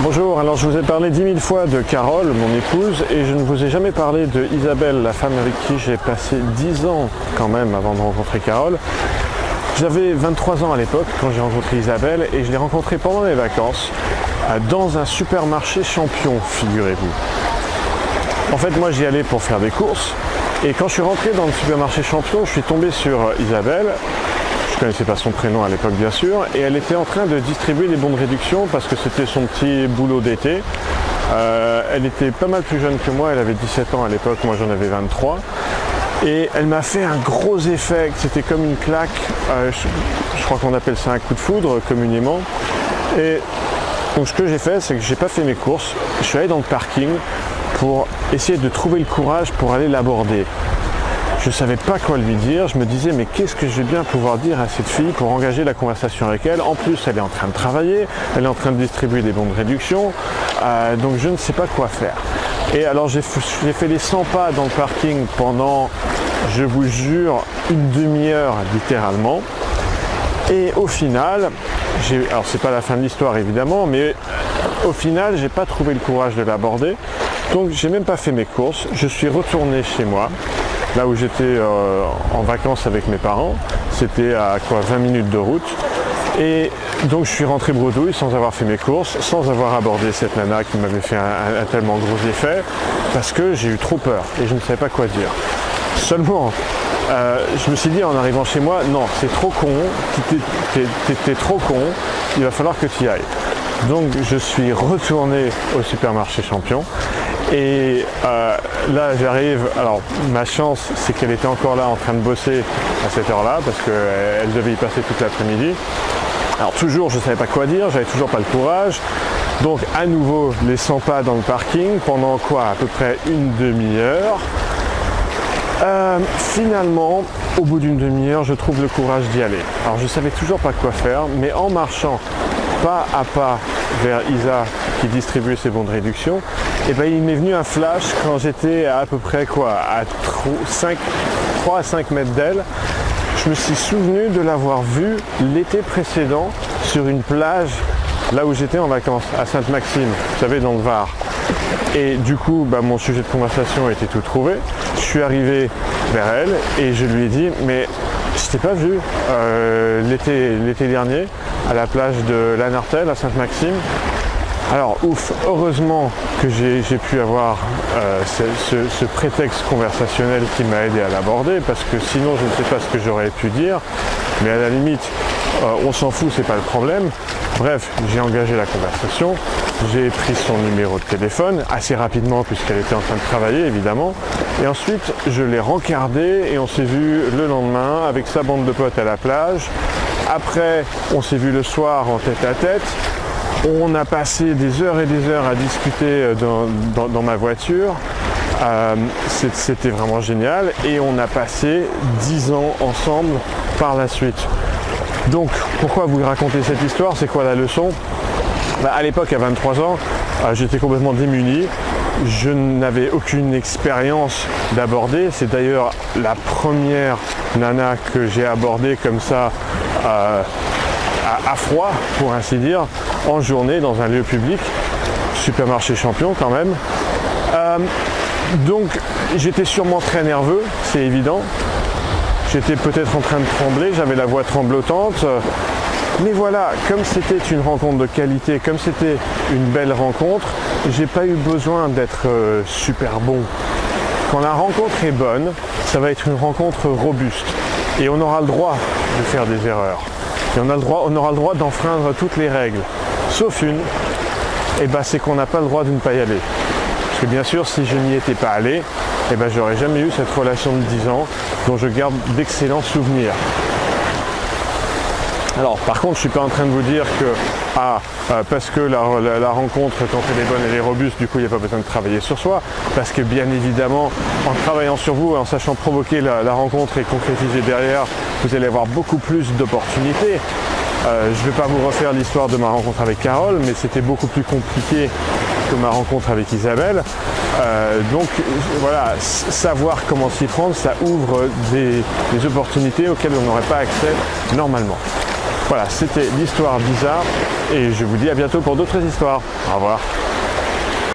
Bonjour, alors je vous ai parlé 10 000 fois de Carole, mon épouse, et je ne vous ai jamais parlé de Isabelle, la femme avec qui j'ai passé 10 ans quand même avant de rencontrer Carole. J'avais 23 ans à l'époque quand j'ai rencontré Isabelle et je l'ai rencontrée pendant mes vacances dans un supermarché Champion, figurez-vous. En fait, moi j'y allais pour faire des courses et quand je suis rentré dans le supermarché Champion, je suis tombé sur Isabelle. Je ne connaissais pas son prénom à l'époque bien sûr, et elle était en train de distribuer des bons de réduction parce que c'était son petit boulot d'été. Elle était pas mal plus jeune que moi, elle avait 17 ans à l'époque, moi j'en avais 23. Et elle m'a fait un gros effet, c'était comme une claque, je crois qu'on appelle ça un coup de foudre communément. Et donc ce que j'ai fait, c'est que j'ai pas fait mes courses, je suis allé dans le parking pour essayer de trouver le courage pour aller l'aborder. Je ne savais pas quoi lui dire, je me disais mais qu'est-ce que je vais bien pouvoir dire à cette fille pour engager la conversation avec elle. En plus elle est en train de travailler, elle est en train de distribuer des bons de réduction, donc je ne sais pas quoi faire. Et alors j'ai fait les 100 pas dans le parking pendant, je vous jure, une demi-heure littéralement. Et au final, alors c'est pas la fin de l'histoire évidemment, mais au final j'ai pas trouvé le courage de l'aborder. Donc j'ai même pas fait mes courses, je suis retourné chez moi. Là où j'étais en vacances avec mes parents, c'était à 20 minutes de route. Et donc je suis rentré bredouille sans avoir fait mes courses, sans avoir abordé cette nana qui m'avait fait un tellement gros effet, parce que j'ai eu trop peur et je ne savais pas quoi dire. Seulement, je me suis dit en arrivant chez moi, non, c'est trop con, t'es trop con, il va falloir que tu y ailles. Donc je suis retourné au supermarché Champion. Et là j'arrive, alors ma chance c'est qu'elle était encore là en train de bosser à cette heure-là parce qu'elle devait y passer toute l'après-midi. Alors toujours je ne savais pas quoi dire, j'avais toujours pas le courage. Donc à nouveau les 100 pas dans le parking pendant à peu près une demi-heure. Finalement, au bout d'une demi-heure, je trouve le courage d'y aller. Alors je ne savais toujours pas quoi faire, mais en marchant pas à pas vers Isa qui distribuait ses bons de réduction, et ben il m'est venu un flash quand j'étais à peu près à 3 à 5 mètres d'elle. Je me suis souvenu de l'avoir vue l'été précédent sur une plage là où j'étais en vacances, à Sainte-Maxime, vous savez, dans le Var. Et du coup, mon sujet de conversation était tout trouvé. Je suis arrivé vers elle et je lui ai dit, mais je t'ai pas vu l'été dernier à la plage de Lanartel à Sainte-Maxime. Alors ouf, heureusement que j'ai pu avoir ce prétexte conversationnel qui m'a aidé à l'aborder, parce que sinon je ne sais pas ce que j'aurais pu dire, mais à la limite on s'en fout, c'est pas le problème. Bref, j'ai engagé la conversation, j'ai pris son numéro de téléphone assez rapidement puisqu'elle était en train de travailler évidemment, et ensuite je l'ai rencardée et on s'est vu le lendemain avec sa bande de potes à la plage. Après on s'est vu le soir en tête à tête. On a passé des heures et des heures à discuter dans ma voiture. C'était vraiment génial et on a passé 10 ans ensemble par la suite. Donc pourquoi vous raconter cette histoire? C'est quoi la leçon? À l'époque, à 23 ans, j'étais complètement démuni. Je n'avais aucune expérience d'aborder. C'est d'ailleurs la première nana que j'ai abordée comme ça à froid, pour ainsi dire, en journée dans un lieu public, supermarché Champion quand même. Donc j'étais sûrement très nerveux, c'est évident. J'étais peut-être en train de trembler, j'avais la voix tremblotante. Mais voilà, comme c'était une rencontre de qualité, comme c'était une belle rencontre, j'ai pas eu besoin d'être super bon. Quand la rencontre est bonne, ça va être une rencontre robuste. Et on aura le droit de faire des erreurs. Et on aura le droit d'enfreindre toutes les règles. Sauf une, et c'est qu'on n'a pas le droit de ne pas y aller. Parce que bien sûr, si je n'y étais pas allé, j'aurais jamais eu cette relation de 10 ans dont je garde d'excellents souvenirs. Alors par contre, je ne suis pas en train de vous dire que parce que la rencontre, quand elle est bonne, elle est robuste, du coup il n'y a pas besoin de travailler sur soi, parce que bien évidemment, en travaillant sur vous et en sachant provoquer la rencontre et concrétiser derrière, vous allez avoir beaucoup plus d'opportunités. Je ne vais pas vous refaire l'histoire de ma rencontre avec Carole, mais c'était beaucoup plus compliqué que ma rencontre avec Isabelle. Donc voilà, savoir comment s'y prendre, ça ouvre des opportunités auxquelles on n'aurait pas accès normalement. Voilà, c'était l'histoire bizarre et je vous dis à bientôt pour d'autres histoires. Au revoir.